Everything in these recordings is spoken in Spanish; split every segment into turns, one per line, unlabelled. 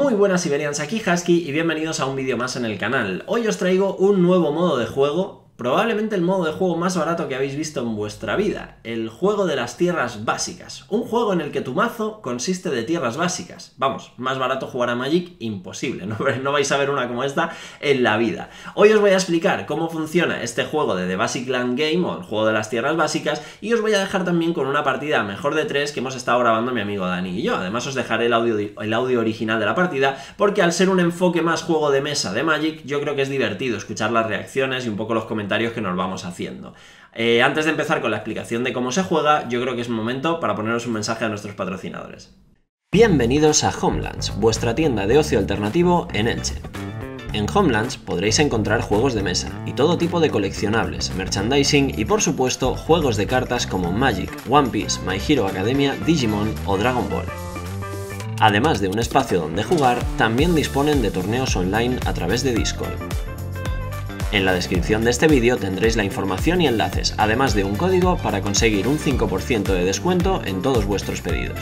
Muy buenas Siberians, aquí Husky y bienvenidos a un vídeo más en el canal. Hoy os traigo un nuevo modo de juego, probablemente el modo de juego más barato que habéis visto en vuestra vida, el juego de las tierras básicas. Un juego en el que tu mazo consiste de tierras básicas. Vamos, más barato jugar a Magic, imposible, no vais a ver una como esta en la vida. Hoy os voy a explicar cómo funciona este juego de The Basic Land Game, o el juego de las tierras básicas, y os voy a dejar también con una partida mejor de 3 que hemos estado grabando mi amigo Dani y yo. Además os dejaré el audio original de la partida, porque al ser un enfoque más juego de mesa de Magic, yo creo que es divertido escuchar las reacciones y un poco los comentarios que nos vamos haciendo. Antes de empezar con la explicación de cómo se juega, yo creo que es momento para poneros un mensaje a nuestros patrocinadores. Bienvenidos a Homelands, vuestra tienda de ocio alternativo en Elche. En Homelands podréis encontrar juegos de mesa y todo tipo de coleccionables, merchandising y por supuesto juegos de cartas como Magic, One Piece, My Hero Academia, Digimon o Dragon Ball. Además de un espacio donde jugar, también disponen de torneos online a través de Discord. En la descripción de este vídeo tendréis la información y enlaces, además de un código para conseguir un 5% de descuento en todos vuestros pedidos.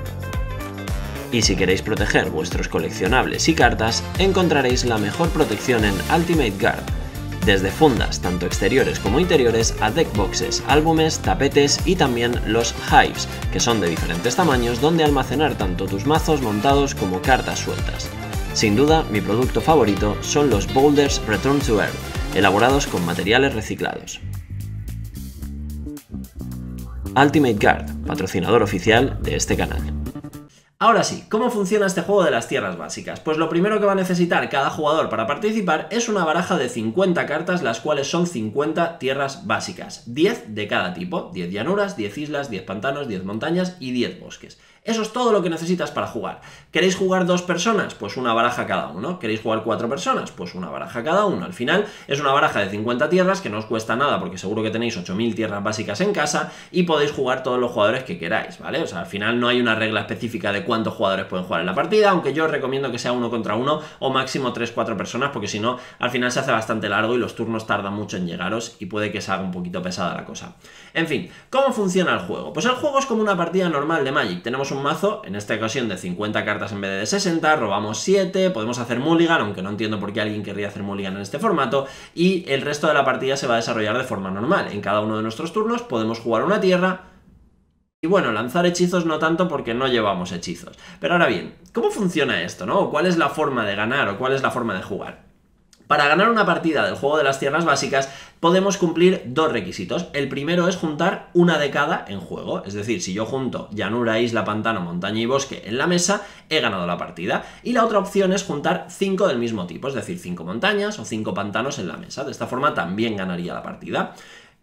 Y si queréis proteger vuestros coleccionables y cartas, encontraréis la mejor protección en Ultimate Guard, desde fundas tanto exteriores como interiores a deckboxes, álbumes, tapetes y también los hives, que son de diferentes tamaños donde almacenar tanto tus mazos montados como cartas sueltas. Sin duda, mi producto favorito son los Boulders Return to Earth, elaborados con materiales reciclados. Ultimate Guard, patrocinador oficial de este canal. Ahora sí, ¿cómo funciona este juego de las tierras básicas? Pues lo primero que va a necesitar cada jugador para participar es una baraja de 50 cartas, las cuales son 50 tierras básicas, 10 de cada tipo, 10 llanuras, 10 islas, 10 pantanos, 10 montañas y 10 bosques. Eso es todo lo que necesitas para jugar. ¿Queréis jugar 2 personas? Pues una baraja cada uno. ¿Queréis jugar 4 personas? Pues una baraja cada uno. Al final es una baraja de 50 tierras que no os cuesta nada porque seguro que tenéis 8000 tierras básicas en casa y podéis jugar todos los jugadores que queráis, ¿vale? O sea, al final no hay una regla específica de cuántos jugadores pueden jugar en la partida, aunque yo os recomiendo que sea 1 contra 1 o máximo 3-4 personas, porque si no, al final se hace bastante largo y los turnos tardan mucho en llegaros y puede que se haga un poquito pesada la cosa. En fin, ¿cómo funciona el juego? Pues el juego es como una partida normal de Magic. Tenemos un mazo, en esta ocasión de 50 cartas en vez de 60, robamos 7, podemos hacer mulligan, aunque no entiendo por qué alguien querría hacer mulligan en este formato, y el resto de la partida se va a desarrollar de forma normal. En cada uno de nuestros turnos podemos jugar una tierra, y bueno, lanzar hechizos no tanto porque no llevamos hechizos. Pero ahora bien, ¿cómo funciona esto, no? ¿Cuál es la forma de ganar o cuál es la forma de jugar? Para ganar una partida del juego de las tierras básicas podemos cumplir 2 requisitos. El primero es juntar una de cada en juego, es decir, si yo junto llanura, isla, pantano, montaña y bosque en la mesa, he ganado la partida. Y la otra opción es juntar 5 del mismo tipo, es decir, 5 montañas o 5 pantanos en la mesa. De esta forma también ganaría la partida.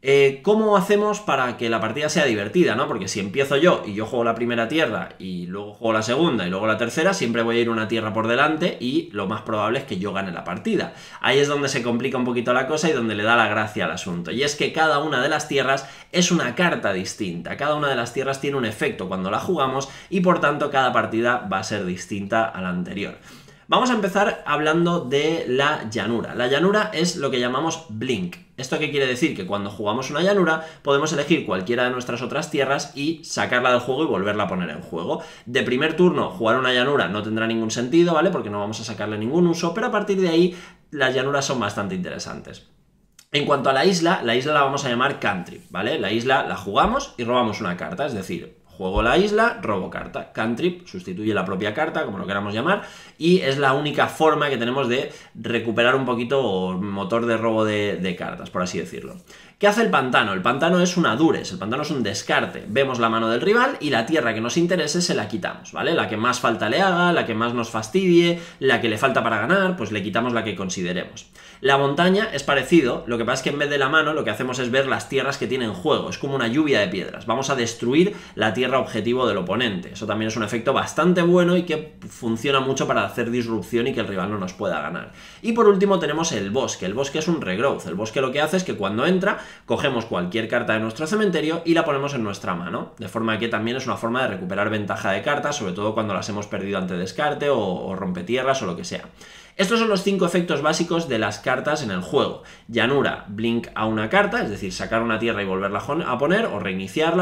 ¿Cómo hacemos para que la partida sea divertida, ¿no? Porque si empiezo yo y yo juego la primera tierra y luego juego la segunda y luego la tercera, siempre voy a ir una tierra por delante y lo más probable es que yo gane la partida. Ahí es donde se complica un poquito la cosa y donde le da la gracia al asunto. Y es que cada una de las tierras es una carta distinta. Cada una de las tierras tiene un efecto cuando la jugamos y por tanto cada partida va a ser distinta a la anterior. Vamos a empezar hablando de la llanura. La llanura es lo que llamamos blink. ¿Esto qué quiere decir? Que cuando jugamos una llanura podemos elegir cualquiera de nuestras otras tierras y sacarla del juego y volverla a poner en juego. De primer turno jugar una llanura no tendrá ningún sentido, ¿vale? Porque no vamos a sacarle ningún uso, pero a partir de ahí las llanuras son bastante interesantes. En cuanto a la isla la vamos a llamar cantrip, ¿vale? La isla la jugamos y robamos una carta, es decir, juego la isla, robo carta. Cantrip sustituye la propia carta, como lo queramos llamar, y es la única forma que tenemos de recuperar un poquito motor de robo de cartas, por así decirlo. ¿Qué hace el pantano? El pantano es una dures, el pantano es un descarte. Vemos la mano del rival y la tierra que nos interese se la quitamos, ¿vale? La que más falta le haga, la que más nos fastidie, la que le falta para ganar, pues le quitamos la que consideremos. La montaña es parecido, lo que pasa es que en vez de la mano lo que hacemos es ver las tierras que tiene en juego, es como una lluvia de piedras. Vamos a destruir la tierra objetivo del oponente. Eso también es un efecto bastante bueno y que funciona mucho para hacer disrupción y que el rival no nos pueda ganar. Y por último tenemos el bosque. El bosque es un regrowth. El bosque lo que hace es que cuando entra cogemos cualquier carta de nuestro cementerio y la ponemos en nuestra mano, de forma que también es una forma de recuperar ventaja de cartas, sobre todo cuando las hemos perdido ante descarte o rompetierras o lo que sea. Estos son los 5 efectos básicos de las cartas en el juego. Llanura, blink a una carta, es decir, sacar una tierra y volverla a poner, o reiniciarla, o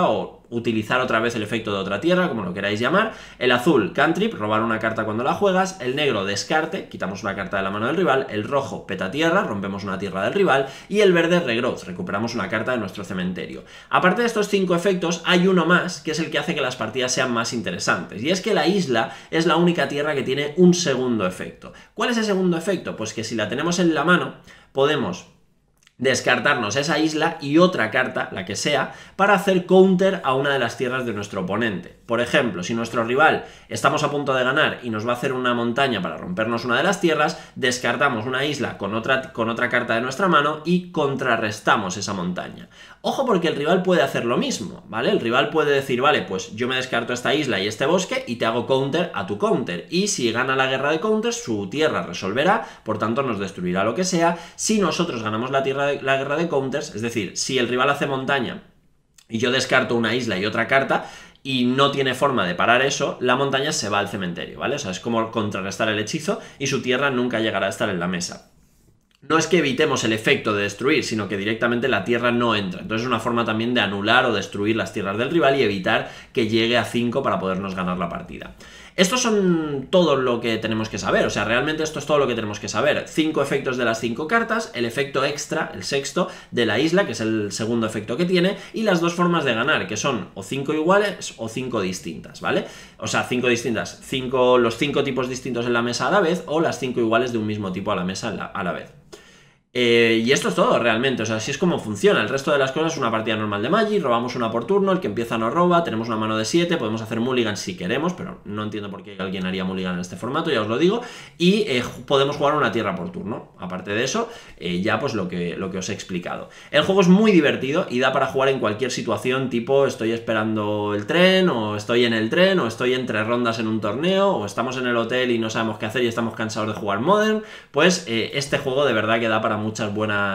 utilizar otra vez el efecto de otra tierra, como lo queráis llamar. El azul, cantrip, robar una carta cuando la juegas. El negro, descarte, quitamos una carta de la mano del rival. El rojo, peta tierra, rompemos una tierra del rival. Y el verde, regrowth, recuperamos una carta de nuestro cementerio. Aparte de estos 5 efectos, hay uno más, que es el que hace que las partidas sean más interesantes. Y es que la isla es la única tierra que tiene un segundo efecto. ¿Cuál es el segundo efecto? Pues que si la tenemos en la mano, podemos descartarnos esa isla y otra carta, la que sea, para hacer counter a una de las tierras de nuestro oponente. Por ejemplo, si nuestro rival estamos a punto de ganar y nos va a hacer una montaña para rompernos una de las tierras, descartamos una isla con otra carta de nuestra mano y contrarrestamos esa montaña. Ojo, porque el rival puede hacer lo mismo, ¿vale? El rival puede decir, vale, pues yo me descarto esta isla y este bosque y te hago counter a tu counter. Y si gana la guerra de counters, su tierra resolverá, por tanto nos destruirá lo que sea. Si nosotros ganamos la guerra de counters, es decir, si el rival hace montaña y yo descarto una isla y otra carta y no tiene forma de parar eso, la montaña se va al cementerio, ¿vale? O sea, es como contrarrestar el hechizo y su tierra nunca llegará a estar en la mesa. No es que evitemos el efecto de destruir, sino que directamente la tierra no entra. Entonces es una forma también de anular o destruir las tierras del rival y evitar que llegue a 5 para podernos ganar la partida. Estos son todo lo que tenemos que saber, o sea, realmente esto es todo lo que tenemos que saber. 5 efectos de las 5 cartas, el efecto extra, el sexto, de la isla, que es el segundo efecto que tiene, y las 2 formas de ganar, que son o 5 iguales o 5 distintas, ¿vale? O sea, 5 distintas, los 5 tipos distintos en la mesa a la vez, o las 5 iguales de un mismo tipo a la mesa a la vez. Y esto es todo realmente, o sea, así es como funciona. El resto de las cosas es una partida normal de Magic, robamos una por turno, el que empieza nos roba, tenemos una mano de 7, podemos hacer mulligan si queremos, pero no entiendo por qué alguien haría mulligan en este formato, ya os lo digo, y podemos jugar una tierra por turno. Aparte de eso, ya pues lo que os he explicado. El juego es muy divertido y da para jugar en cualquier situación, tipo estoy esperando el tren, o estoy en el tren, o estoy entre rondas en un torneo, o estamos en el hotel y no sabemos qué hacer y estamos cansados de jugar Modern. Pues este juego de verdad que da para muchos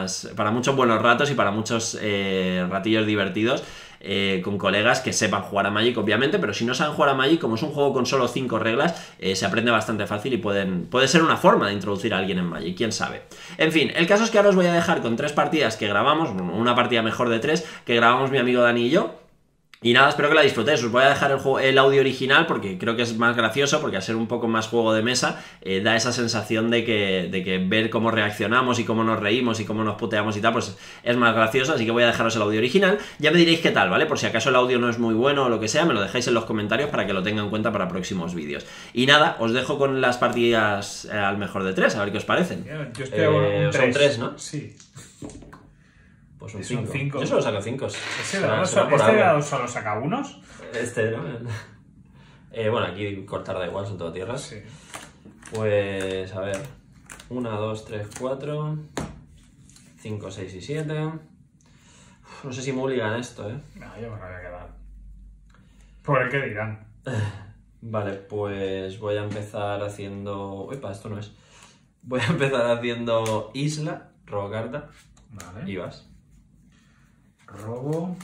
buenos ratos y para muchos ratillos divertidos con colegas que sepan jugar a Magic, obviamente, pero si no saben jugar a Magic, como es un juego con solo 5 reglas, se aprende bastante fácil y puede ser una forma de introducir a alguien en Magic, quién sabe. En fin, el caso es que ahora os voy a dejar con 3 partidas que grabamos, una partida mejor de 3, que grabamos mi amigo Dani y yo. Y nada, espero que la disfrutéis. Os voy a dejar el audio original porque creo que es más gracioso, porque al ser un poco más juego de mesa da esa sensación de que ver cómo reaccionamos y cómo nos reímos y cómo nos puteamos y tal, pues es más gracioso, así que voy a dejaros el audio original. Ya me diréis qué tal, ¿vale? Por si acaso el audio no es muy bueno o lo que sea, me lo dejáis en los comentarios para que lo tenga en cuenta para próximos vídeos. Y nada, os dejo con las partidas al mejor de 3, a ver qué os parecen.
Yo estoy un 3.
Son 3, ¿no?
Sí.
Pues son 5. Yo solo saco 5.
¿Este dado solo saca unos?
Este, ¿no? Bueno, aquí cortar da igual, son todo tierras.
Sí.
Pues, a ver. 1, 2, 3, 4. 5, 6 y 7. No sé si mulligan esto, ¿eh?
No, yo me lo voy a quedar. Por el que dirán.
Vale, pues voy a empezar haciendo... Uepa, esto no es. Voy a empezar haciendo isla, robo carta.
Vale.
Y vas.
Robo.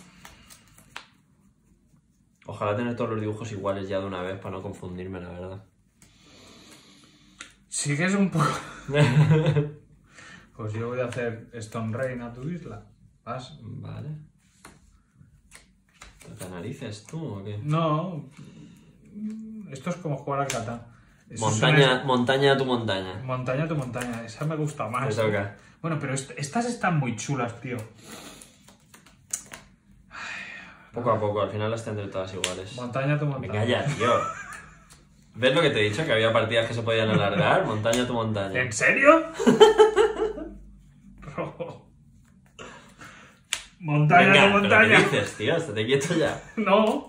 Ojalá tener todos los dibujos iguales ya de una vez para no confundirme, la verdad.
Sí que es un poco... Pues yo voy a hacer Stone Rain a tu isla. ¿Vas?
Vale. ¿Te narices tú o qué?
No. Esto es como jugar al Catán.
Montaña a tu montaña.
Montaña a tu montaña. Esa me gusta más.
Te toca.
Bueno, pero estas están muy chulas, tío.
Poco a poco, al final las tendré todas iguales.
Montaña a tu montaña.
Venga ya, tío. ¿Ves lo que te he dicho? Que había partidas que se podían alargar. Montaña a tu montaña.
¿En serio? Montaña
Venga,
a tu montaña.
¿qué dices, tío? Estate quieto ya.
No.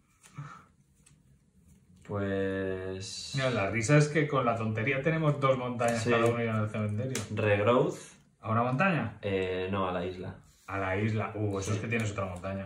Pues...
Mira, la risa es que con la tontería tenemos 2 montañas
Sí.
cada uno y en el cementerio.
Regrowth.
¿A una montaña?
No, a la isla.
A la isla. Eso es que tienes otra montaña.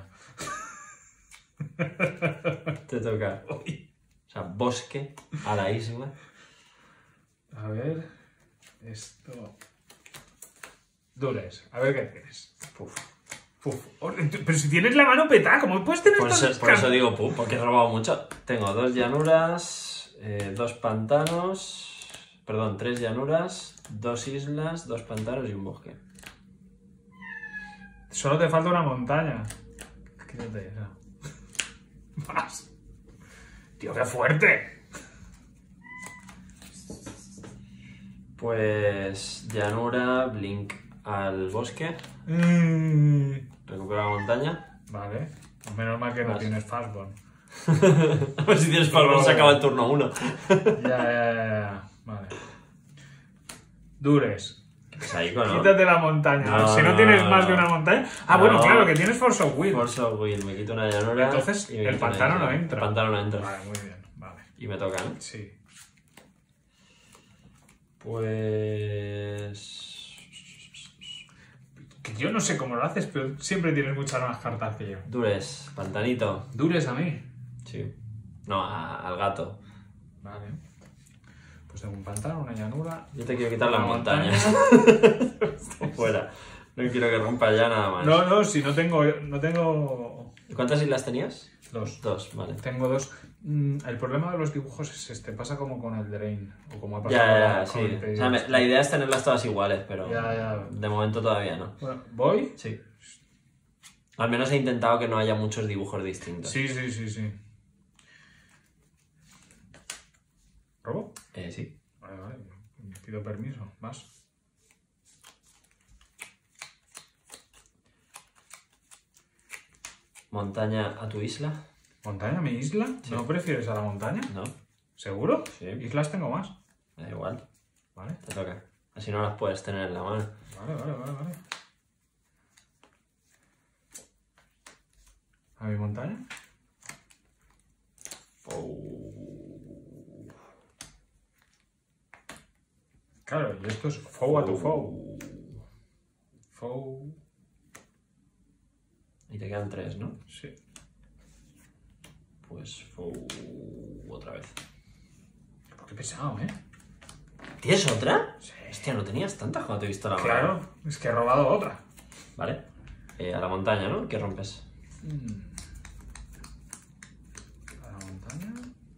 Te toca.
Uy.
O sea, bosque a la isla.
A ver... Esto... Dures. A ver qué tienes.
Puf.
Pero si tienes la mano petada, ¿cómo puedes tener
Por
estas
eso digo puf, porque he robado mucho. Tengo 2 llanuras, 2 pantanos... Perdón, 3 llanuras, 2 islas, 2 pantanos y un bosque.
Solo te falta una montaña. Quítate esa. Más. Tío, qué fuerte.
Pues llanura, blink al bosque, recupera la montaña.
Vale. Menos mal que no
Vas.
tienes fastball.
A ver si tienes fastball, se acaba el turno 1.
Ya. Vale. Dures.
Psycho, ¿no?
Quítate la montaña.
No,
Si no,
no,
tienes
no,
más
no.
de una montaña. Ah,
No.
bueno, claro, que tienes Force of Will.
Force of Will, me quito una llanura.
Entonces,
y me
el
quito una
pantano
isla.
no entra.
El pantano no entra.
Vale, muy bien. Vale.
Y me toca, ¿no?
Sí.
Pues...
Que yo no sé cómo lo haces, pero siempre tienes muchas más cartas que yo.
Dures, pantanito.
Dures a mí.
Sí. No, al gato.
Vale. Pues tengo un pantano, una llanura.
Yo te quiero quitar las
una
montañas. Estoy fuera. No quiero que rompa ya nada más.
No, si no tengo.
¿Y cuántas islas tenías?
Dos.
Dos, vale.
Tengo dos. El problema de los dibujos es este. Pasa como con el Drain. O como ha pasado
Ya,
con
sí.
el
O
Pedido.
sea, la idea es tenerlas todas iguales, pero
Ya.
de momento todavía no.
Bueno, ¿voy?
Sí. Al menos he intentado que no haya muchos dibujos distintos.
Sí. ¿Robo?
Sí.
Vale. Pido permiso. Vas.
Montaña a tu isla.
¿Montaña, mi isla?
Sí.
¿No prefieres a la montaña?
No,
¿Seguro?
Sí.
Islas tengo más.
da igual.
Vale.
Te toca. Así no las puedes tener en la mano.
Vale. ¿A mi montaña? Claro, y esto es foe a tu foe. Foe.
Y te quedan 3, ¿no?
Sí.
Pues otra vez.
Qué pesado, ¿eh?
¿Tienes otra?
Sí.
Hostia, no tenías tantas cuando te he visto la mano.
Claro, es que he robado otra.
Vale. A la montaña, ¿no? ¿Qué rompes?
¿A la montaña?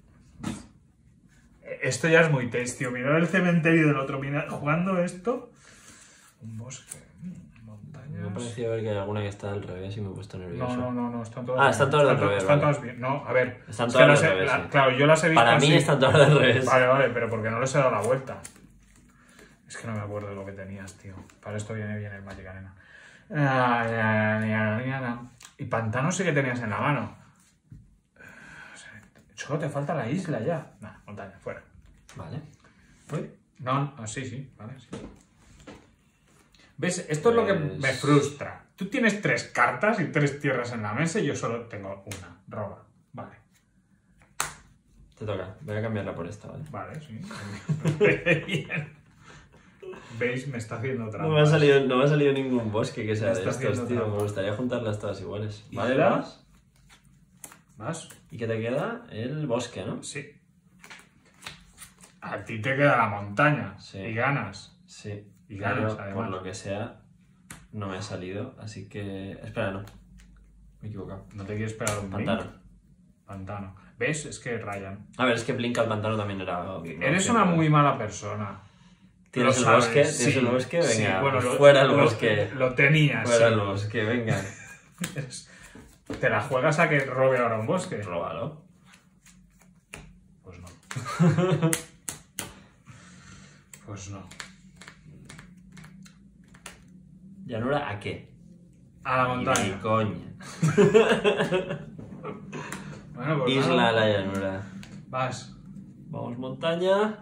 Esto ya es muy tasty, tío. Mirar el cementerio del otro. Jugando esto. Un bosque. Montañas.
Me ha parecido ver que hay alguna que está al revés y me he puesto nervioso.
No. Están todas
Ah, están todas del revés,
Están
vale.
todas bien. No, a ver.
Están
es
todas
que
del revés, sí.
Claro, yo las he visto
Para mí
así.
están todas al revés.
Vale, pero porque no les he dado la vuelta. Es que no me acuerdo de lo que tenías, tío. Para esto viene bien el Magic Arena. Y pantano sí que tenías en la mano. Solo te falta la isla ya. Nah, montaña, fuera.
Vale. Uy.
No, sí, vale, sí. ¿Ves? Esto es lo que me frustra. Tú tienes 3 cartas y 3 tierras en la mesa y yo solo tengo una. Roba. Vale.
Te toca. Voy a cambiarla por esta, ¿vale?
Vale, sí. Bien. ¿Veis? Me está haciendo trampas.
No me ha salido ningún bosque que sea
Me
de
está
estos,
haciendo
tío.
trampas.
Me gustaría juntarlas todas iguales.
¿Y
Vale,
la?
vas.
¿Más?
¿Y qué te queda? El bosque, ¿no?
Sí. A ti te queda la montaña.
Sí.
Y ganas.
Sí.
Y ganas,
Pero,
además.
por lo que sea, no me ha salido. Así que... Espera, no. Me he equivocado.
¿No te quieres pegar un
Pantano.
blink? Pantano. ¿Ves? Es que Ryan.
A ver, es que Blink al pantano también era...
Eres una muy mala persona.
¿Tienes
Lo
el
sabes,
bosque?
sí,
¿Tienes el bosque?
sí,
Venga,
bueno,
pues fuera el
lo-
bosque.
Lo tenías.
Fuera
sí.
el bosque, venga.
¿Te la juegas a que robe ahora un bosque?
Róbalo.
Pues no. Pues no.
¿Llanura a qué?
A la
Ni
montaña.
coña.
Bueno, pues
Isla
nada.
a la llanura.
Vas.
Vamos, montaña.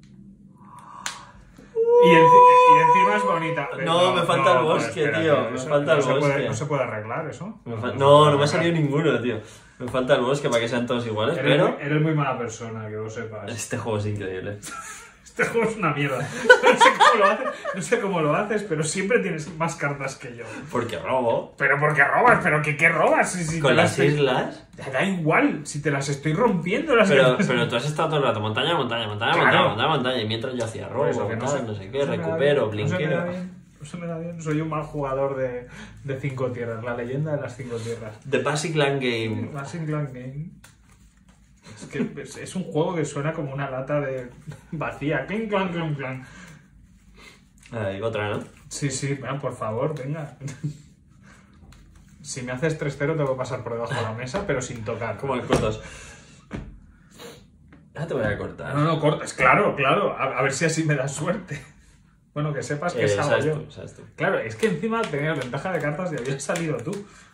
Y encima es bonita.
No, me falta el bosque,
espera,
tío, me
eso
falta el
no se puede-
bosque.
no se puede arreglar eso.
No me ha salido ninguno, tío. Me falta el bosque para que sean todos iguales, pero...
Eres muy mala persona, que lo sepas.
Este juego es increíble.
Este juego es una mierda. No sé cómo lo haces, pero siempre tienes más cartas que yo.
Porque robo.
Pero porque robas, pero ¿qué robas? Si
Con
te
las
estoy-
islas...
Da igual, si te las estoy rompiendo las
Pero
cartas.
tú has estado todo el rato montaña, montaña, montaña,
Claro.
montaña, montaña, montaña. Y mientras yo hacía
Por
robo,
eso que
tal, no sé qué,
se me da
recupero,
bien, no se me da
blinqueo.
bien, no se me da bien. Soy un mal jugador de 5 tierras, la leyenda de las 5 tierras.
The Basic Land Game.
Basic Land Game. Es que es un juego que suena como una lata de vacía. Clink, clank, clank, clank.
Digo otra, ¿no?
Sí, bueno, por favor, venga. Si me haces 3-0 te voy a pasar por debajo de la mesa, pero sin tocar.
Como el cortos. Ya te voy a cortar.
No, cortas, claro. A ver si así me das suerte. Bueno, que sepas que salgo yo.
Sabes tú.
Claro, es que encima tenías ventaja de cartas y habías salido tú.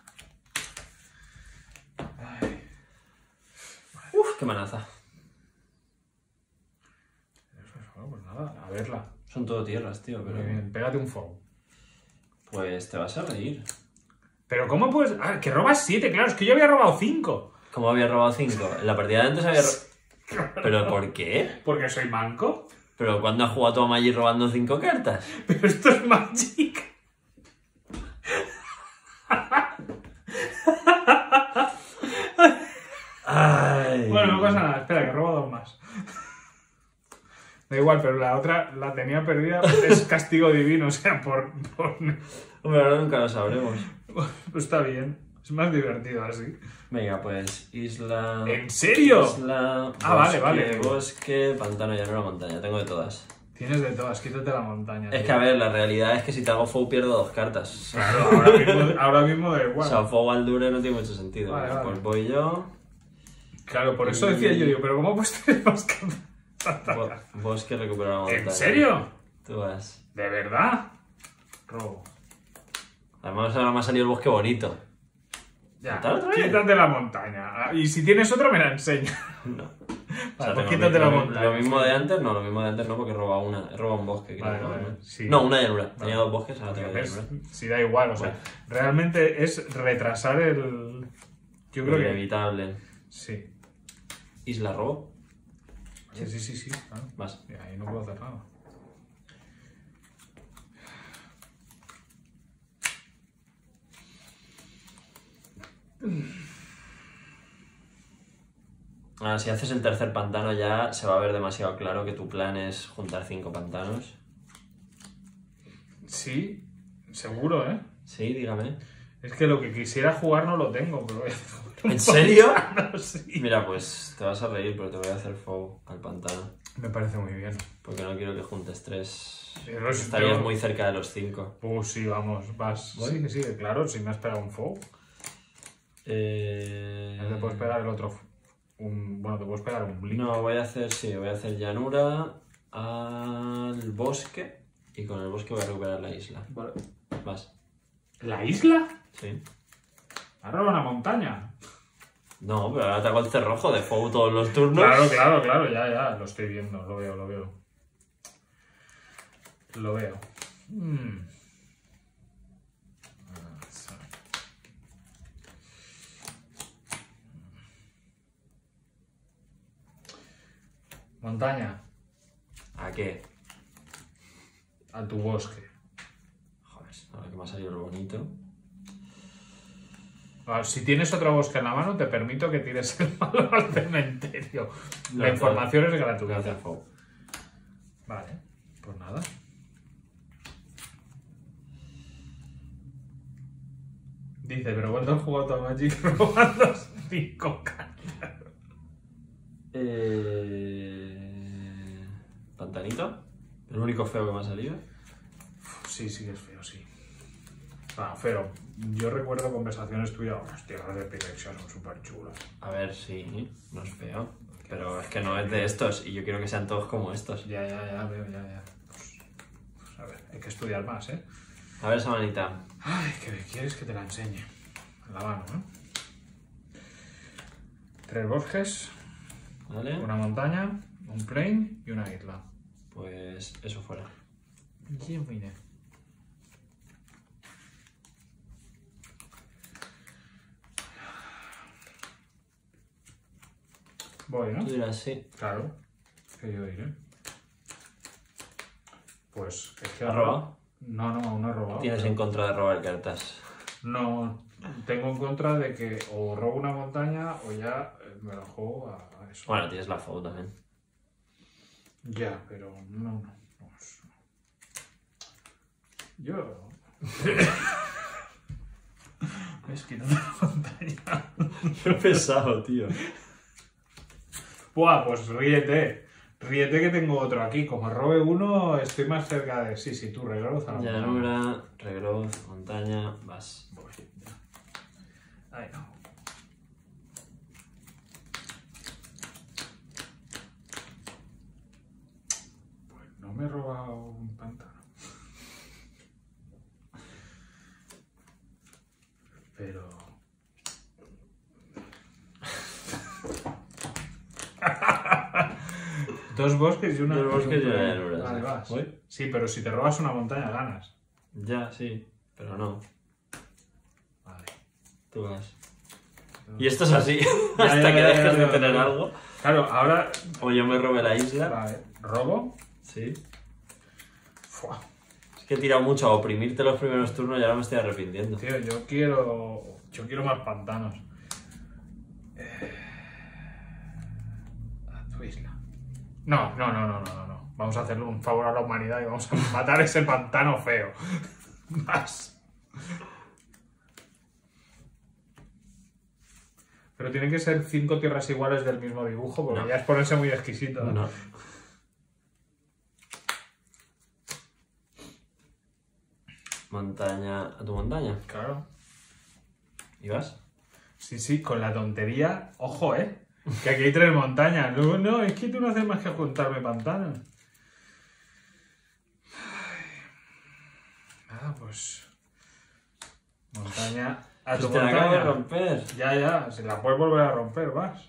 Uf, qué manaza.
Bueno, pues nada, a verla.
Son todo tierras, tío, pero...
Muy bien, pégate un foul.
Pues te vas a reír.
Pero ¿cómo puedes...? Ah, que robas 7, claro, es que yo había robado 5.
¿Cómo había robado 5? En la partida de antes había ¿Pero por qué?
Porque soy manco.
¿Pero cuándo has jugado tú a Magic robando 5 cartas?
Pero esto es Magic.
Ay.
Bueno, no pasa nada, espera, que robo 2 más. Da igual, pero la otra la tenía perdida, es castigo divino, o sea, por...
Hombre, ahora nunca lo sabremos.
Pues está bien, es más divertido así.
Venga, pues isla...
¿En serio?
Isla...
Ah, vale.
Bosque, pantano, llanura, montaña. Tengo de todas.
Tienes de todas, quítate la montaña.
Es
tío.
que, a ver, la realidad es que si te hago foul pierdo 2 cartas.
Claro, ahora mismo da
O
igual.
sea, foul al dure no tiene mucho sentido.
Vale, vale.
Pues voy yo...
Claro, por eso decía yo, digo, pero ¿cómo puedes tener más cartas?
Bosque, recupera la montaña.
¿En serio?
Tú vas.
¿De verdad? Robo.
Además ahora me ha salido el bosque bonito.
Ya,
¿Otra vez?
quítate la montaña. Ah, y si tienes otra, me la enseñas.
No.
Vale, pues
tengo
quítate la
lo
montaña.
mismo de antes no, porque he robado una. He robado un bosque, creo.
Vale,
¿no?
vale, sí.
No, una llanura. Tenía 2 bosques, ahora tengo
¿Ves?
llanura.
Si da igual, o sea,
Bueno.
realmente es retrasar el... Yo creo que...
Inevitable.
Sí.
Isla robo.
Sí, claro.
Vas.
Y ahí no puedo hacer nada.
Ahora, si haces el tercer pantano ya se va a ver demasiado claro que tu plan es juntar 5 pantanos.
Sí, seguro, ¿eh?
Sí, dígame.
Es que lo que quisiera jugar no lo tengo, pero voy a jugar un
¿En serio?
pantano, sí.
Mira, pues te vas a reír, pero te voy a hacer foul al pantano.
Me parece muy bien.
Porque no quiero que juntes 3.
Pero si
Estarías
yo-
muy cerca de los 5.
Sí, vamos, vas.
¿Voy?
Sí, claro, si me has pegado un foul. Te puedes pegar el otro. Bueno, te puedes pegar un blink.
No, voy a hacer llanura al bosque y con el bosque voy a recuperar la isla.
Vale.
Vas.
¿La isla?
Sí.
¿Has robado una montaña?
No, pero ahora te hago el cerrojo de fuego todos los turnos.
Claro, ya, lo estoy viendo, lo veo. Lo veo. Montaña,
¿A qué?
a tu bosque.
Joder, ahora que me ha salido lo bonito.
Si tienes otro bosque en la mano, te permito que tires el malo al cementerio. La
No,
información es
Voy a
gratuita.
hacer fuego.
Vale, pues nada. Dice, pero ¿cuánto has jugado a Magic robando 5 cartas?
Pantanito. El único feo que me ha salido.
Sí, que es feo, sí. Feo. Yo recuerdo conversaciones tuyas, las tierras de Pyrexia son súper chulas.
A ver, sí, no es feo. Pero es que no es de estos y yo quiero que sean todos como estos.
Ya, veo, ya. Pues, a ver, hay que estudiar más, ¿eh?
A ver esa manita.
Ay, ¿qué quieres que te la enseñe? En la mano, ¿eh? 3 bosques,
¿Vale?
una montaña, un plain y una isla.
Pues eso fuera.
¿Quién viene? Voy, ¿no?
Tú dirás sí.
Claro, que yo diré. Pues es que...
¿Has robado?
No, aún no he robado.
Tienes en contra de robar cartas.
No, tengo en contra de que o robo una montaña o ya me la juego a eso.
Bueno, tienes la foto también.
Ya, pero no. Yo... Es que no tengo montaña.
Qué pesado, tío.
Buah, pues ríete. Ríete que tengo otro aquí. Como robe uno, estoy más cerca de... Sí, tú regrowth a la montaña.
Llanura, regrowth, montaña, vas.
Voy, ya. Ahí no. Pues no me he robado un pantano. Pero... Dos bosques y una...
Dos bosques y una llanura.
Vale,
Sí.
vas.
¿Voy?
Sí, pero si te robas una montaña ganas.
Ya, sí, pero no.
Vale.
Tú vas. Y esto es así,
Ya,
hasta
ya,
que
ya,
dejes
ya,
de
ya,
tener
ya.
algo.
Claro, ahora...
O yo me robé la isla.
Vale, robo.
Sí.
Fua.
Es que he tirado mucho a oprimirte los primeros turnos y ahora me estoy arrepintiendo.
Tío, yo quiero más pantanos. A tu isla. No. Vamos a hacerle un favor a la humanidad y vamos a matar ese pantano feo. Más. Pero tienen que ser 5 tierras iguales del mismo dibujo, porque
No.
ya es ponerse muy exquisito.
No. Montaña. ¿A tu montaña?
Claro.
¿Y vas?
Sí, con la tontería. Ojo, que aquí hay 3 montañas. No, es que tú no haces más que juntarme pantanos. Nada, pues... Montaña... A tu
Pues te la acabo de
montaña.
romper.
Ya, si la puedes volver a romper, vas.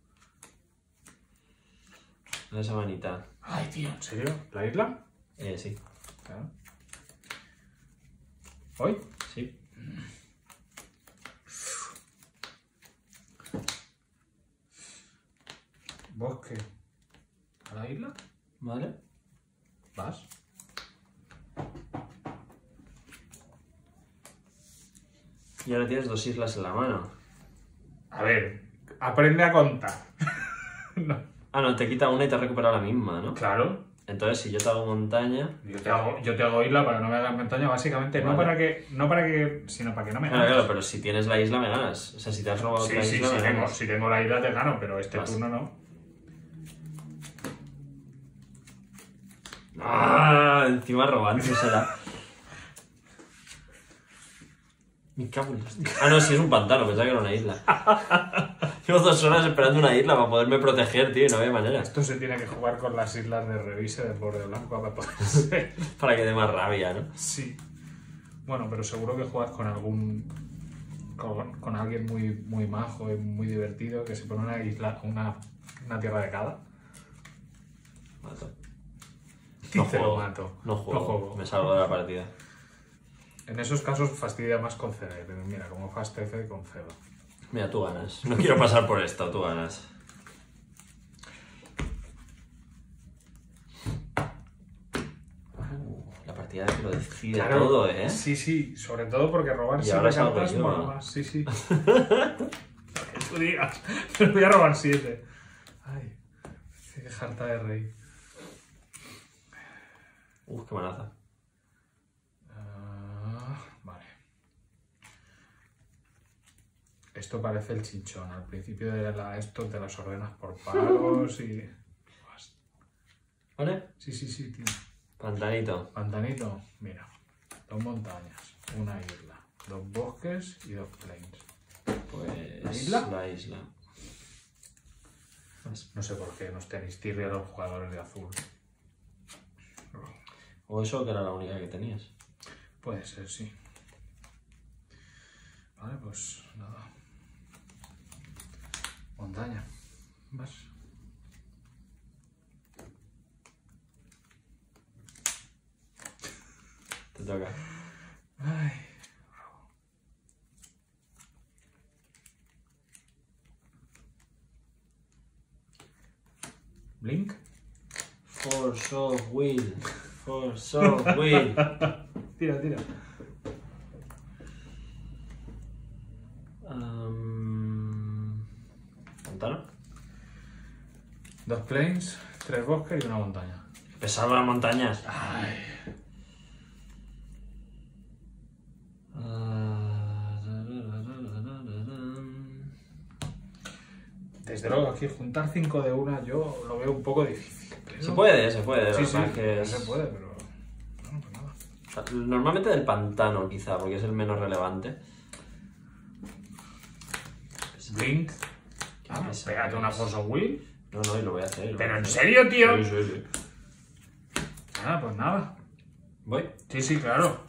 Esa manita.
Ay, tío, ¿en serio? ¿La isla?
Sí.
Claro. ¿Hoy?
Sí.
Bosque. ¿A la isla?
¿Vale?
Vas.
Y ahora tienes 2 islas en la mano.
A ver, aprende a contar. No.
Ah, no, te quita una y te recupera la misma, ¿no?
Claro.
Entonces, si yo te hago montaña...
Yo te hago isla para que no me hagas montaña, básicamente.
Vale.
No para que, sino para que no me
Claro,
ganes.
claro, pero si tienes la isla me ganas. O sea, si te has robado otra isla me ganas.
Si tengo la isla te gano, pero este
Vas.
turno no.
¡Ah! Encima robándosela. Me cago en la hostia. Ah, no, si es un pantano, pensaba que era una isla. Llevo 2 horas esperando una isla para poderme proteger, tío, y no había manera.
Esto se tiene que jugar con las islas de revise del borde blanco para poder ser.
Para que dé más rabia, ¿no?
Sí. Bueno, pero seguro que juegas con algún... Con alguien muy majo y muy divertido que se pone una isla, una tierra de cada.
Mato.
Dice, lo mato.
No juego.
No juego.
Me salgo de la partida.
En esos casos fastidia más con CD. Mira, como Fast F con Ceba.
Mira, tú ganas. No quiero pasar por esto, tú ganas. La partida que lo decide
Claro,
todo, ¿eh?
Sí, sobre todo porque robar
Y
7
ahora salgo
cartas
yo,
mola
¿no?
más. Sí. Lo que tú digas. Pero voy a robar 7. Ay, qué jarta de rey.
Qué manaza.
Vale. Esto parece el chinchón. Al principio de esto te las ordenas por pagos y...
¿Vale?
Sí, tío.
Pantanito.
Pantanito, mira. 2 montañas, una isla, 2 bosques y 2 plains.
Pues...
¿La isla?
La isla.
No sé por qué nos tenéis tirria a los jugadores de azul.
O eso que era la única que tenías.
Puede ser, sí. Vale, pues nada. Montaña. Vas.
Te toca.
Ay. Blink.
Force of will. Force of will.
Tira.
¿Pantano?
2 plains, 3 bosques y una montaña.
Pesado las montañas.
Ay. Desde luego, aquí juntar 5 de una yo lo veo un poco difícil. Pero...
Se puede.
Sí,
la verdad que
se puede, pero... Bueno, pues nada.
Normalmente del pantano, quizá, porque es el menos relevante.
Blink.
Qué pesado
Pégate una
es.
Force of Will.
No, no, y lo voy a hacer.
¿Pero en serio, tío?
Sí, sí, sí.
Pues nada.
Voy.
Sí, claro.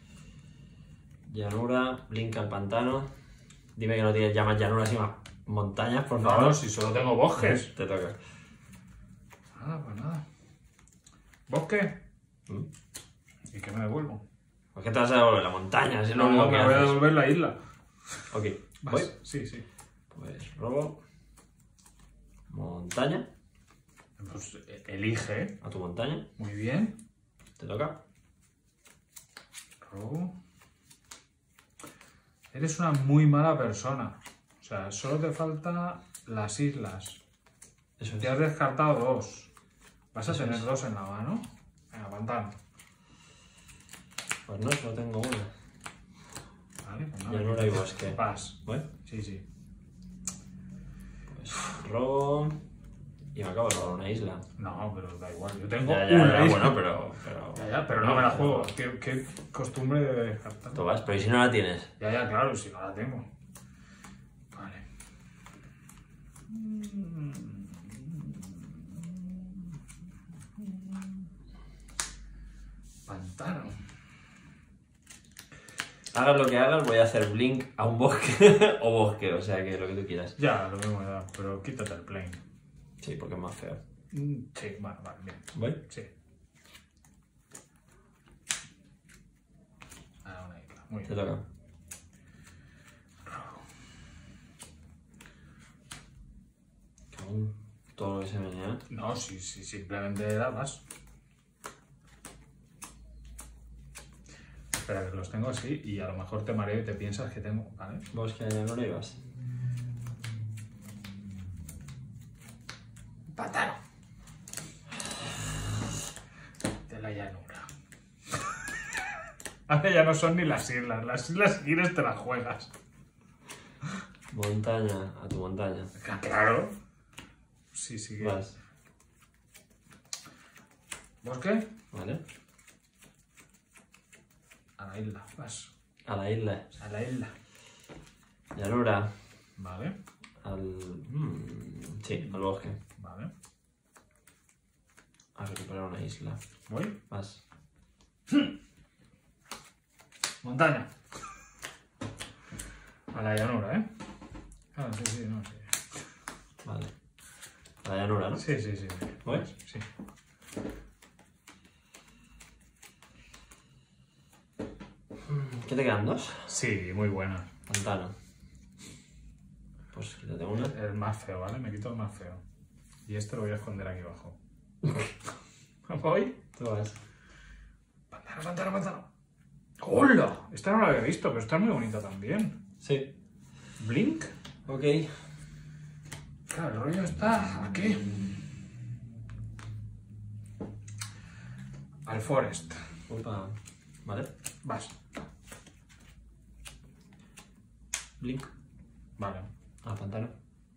Llanura, Blink al pantano. Dime que no tienes ya más llanuras y más montañas, por favor.
No, si solo tengo bosques.
Te toca.
Pues nada. ¿Bosque?
¿Mm?
¿Y qué me devuelvo?
¿Por qué te vas a devolver la montaña? Si es lo
No,
único
me
que
voy a
haces.
devolver la isla.
Ok,
¿Vas?
voy.
Sí.
Pues robo. Montaña.
Pues elige.
A tu montaña.
Muy bien.
Te toca.
Robo. Eres una muy mala persona. O sea, solo te faltan las islas.
Eso
Te
es.
has descartado 2. Vas a
Eso
tener
es.
2 en la mano. Venga, pantano.
Pues no, solo tengo una.
Vale, pues nada.
Llanura y bosque.
Vas.
Voy.
Sí.
Pues robo. Y me acabo de robar una isla.
No, pero da igual. Yo tengo
Ya,
una isla.
bueno, pero.
Pero no me la juego. ¿Qué costumbre de descartar?
Tú vas, pero ¿y si no la tienes?
Ya, claro, si no la tengo. Vale. Pantano.
Hagas lo que hagas, voy a hacer Blink a un bosque o bosque, o sea que lo que tú quieras.
Ya, lo mismo da, pero quítate el plane.
Sí, porque es más feo.
Sí, vale, bien.
¿Voy?
Sí. Ahora una isla. Muy
Te
bien.
toca. Cabrón, todo lo que se menea.
No, si simplemente dabas. Espera, que los tengo así y a lo mejor te mareo y te piensas que tengo, ¿vale?
Bosque ya no lo ibas.
Pantano. De la llanura. Ahora ya no son ni las islas si quieres te las juegas.
Montaña, a tu montaña.
Claro. Sí, que...
Vas.
¿Bosque?
¿Vale?
A la isla, vas.
A la isla.
A la isla.
Llanura.
Vale,
Al. Sí, al bosque.
vale.
A recuperar una isla.
Voy.
Vas.
Montaña. A la llanura, ¿eh? Ah, sí, no, sí.
Vale. A la llanura, ¿no?
Sí.
¿Voy?
Sí.
¿Qué te quedan? ¿Dos?
Sí, muy buena.
Pantano. Pues quítate una.
El más feo, ¿vale? Me quito el más feo. Y este lo voy a esconder aquí abajo. ¿Voy?
Tú vas.
Pantano. ¡Hola! Esta no la había visto, pero está muy bonita también.
Sí.
Blink.
Ok.
Claro, el rollo está aquí. Al Forest.
Opa. Vale.
Vas.
Blink.
Vale.
Al pantano.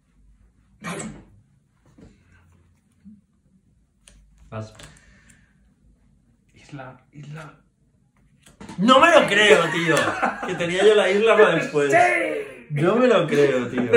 Vas.
Isla.
¡No me lo creo, tío! Que tenía yo la isla para después. No me lo creo, tío.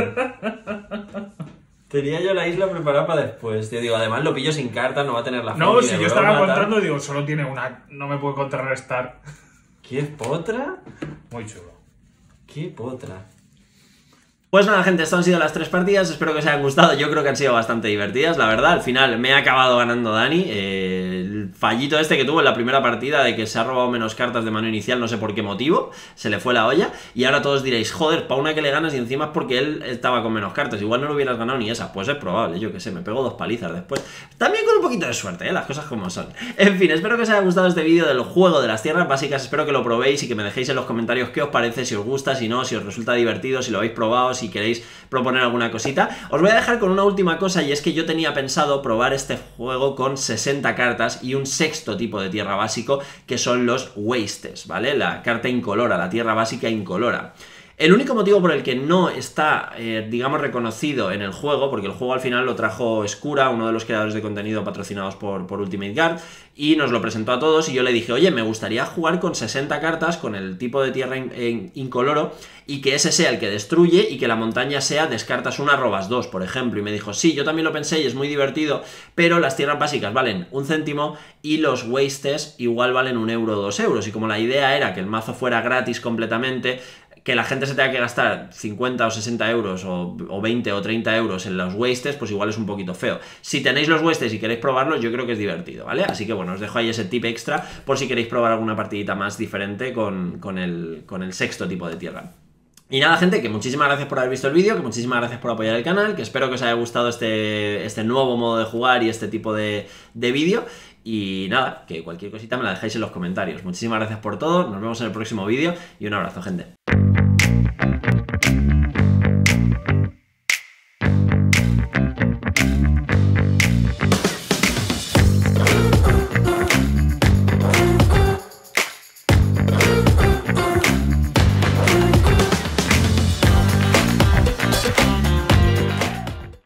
Tenía yo la isla preparada para después, tío. Digo, además lo pillo sin cartas, no va a tener la
No,
fucking
si yo
broma,
estaba
tal.
contando, digo, solo tiene una. No me puede contrarrestar.
¿Qué potra?
Muy chulo.
¿Qué potra? Pues nada, gente, estas han sido las 3 partidas, espero que os hayan gustado, yo creo que han sido bastante divertidas, la verdad, al final me ha acabado ganando Dani, el fallito este que tuvo en la primera partida de que se ha robado menos cartas de mano inicial, no sé por qué motivo, se le fue la olla, y ahora todos diréis, joder, pa' una que le ganas y encima es porque él estaba con menos cartas, igual no lo hubieras ganado ni esa, pues es probable, yo que sé, me pego 2 palizas después, también con un poquito de suerte, las cosas como son. En fin, espero que os haya gustado este vídeo del juego de las tierras básicas, espero que lo probéis y que me dejéis en los comentarios qué os parece, si os gusta, si no, si os resulta divertido, si lo habéis probado, si queréis proponer alguna cosita. Os voy a dejar con una última cosa y es que yo tenía pensado probar este juego con 60 cartas y un sexto tipo de tierra básico que son los wastes, ¿vale? La carta incolora, la tierra básica incolora. El único motivo por el que no está, digamos, reconocido en el juego, porque el juego al final lo trajo Skura, uno de los creadores de contenido patrocinados por Ultimate Guard, y nos lo presentó a todos, y yo le dije, oye, me gustaría jugar con 60 cartas, con el tipo de tierra incoloro, y que ese sea el que destruye, y que la montaña sea descartas una, robas dos, por ejemplo. Y me dijo, sí, yo también lo pensé y es muy divertido, pero las tierras básicas valen 1 céntimo y los wastes igual valen 1 euro o 2 euros. Y como la idea era que el mazo fuera gratis completamente, que la gente se tenga que gastar 50 o 60 euros o 20 o 30 euros en los wastes, pues igual es un poquito feo. Si tenéis los wastes y queréis probarlos, yo creo que es divertido, ¿vale? Así que bueno, os dejo ahí ese tip extra por si queréis probar alguna partidita más diferente con el sexto tipo de tierra. Y nada, gente, que muchísimas gracias por haber visto el vídeo, que muchísimas gracias por apoyar el canal, que espero que os haya gustado este nuevo modo de jugar y este tipo de vídeo. Y nada, que cualquier cosita me la dejáis en los comentarios. Muchísimas gracias por todo, nos vemos en el próximo vídeo y un abrazo, gente.